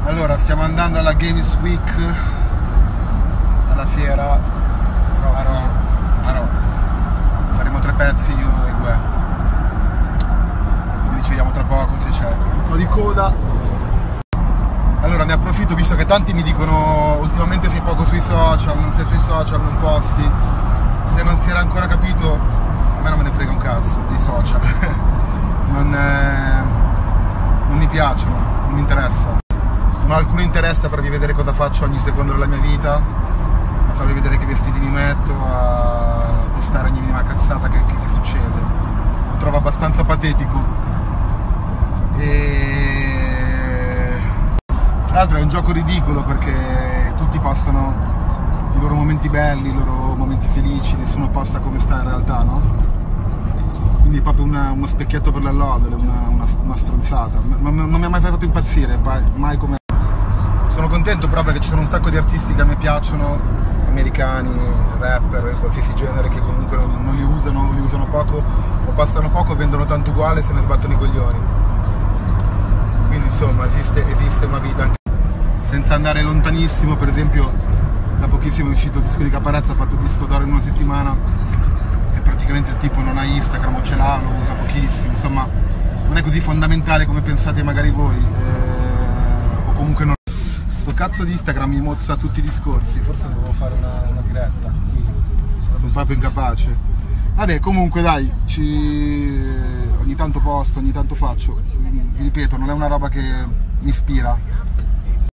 Allora, stiamo andando alla Games Week, alla fiera a Rho. Faremo 3 pezzi io e Gue. Quindi ci vediamo tra poco se c'è un po' di coda. Allora ne approfitto, visto che tanti mi dicono ultimamente sei poco sui social, non sei sui social, non posti. Se non si era ancora capito, a me non me ne frega un cazzo dei social. non mi piacciono, non mi interessa. Non ho alcun interesse a farvi vedere cosa faccio ogni secondo della mia vita, a farvi vedere che vestiti mi metto, a postare ogni minima cazzata che succede. Lo trovo abbastanza patetico. E tra l'altro è un gioco ridicolo perché tutti postano i loro momenti belli, i loro momenti felici, nessuno posta come sta in realtà, no? Quindi è proprio uno specchietto per l'allodole, una stronzata. Non mi ha mai fatto impazzire, mai come... Sono contento però perché ci sono un sacco di artisti che a me piacciono, americani, rapper, qualsiasi genere, che comunque non li usano poco, o postano poco, vendono tanto uguale e se ne sbattono i coglioni. Quindi insomma esiste una vita anche senza andare lontanissimo. Per esempio da pochissimo è uscito il disco di Caparezza, ha fatto il disco d'oro in una settimana, e praticamente il tipo non ha Instagram o ce l'ha, lo usa pochissimo, insomma non è così fondamentale come pensate magari voi, o comunque non... Sto cazzo di Instagram mi mozza tutti i discorsi, forse dovevo fare una diretta, sono proprio incapace. Vabbè, comunque dai, ogni tanto posto, ogni tanto faccio, vi ripeto, non è una roba che mi ispira,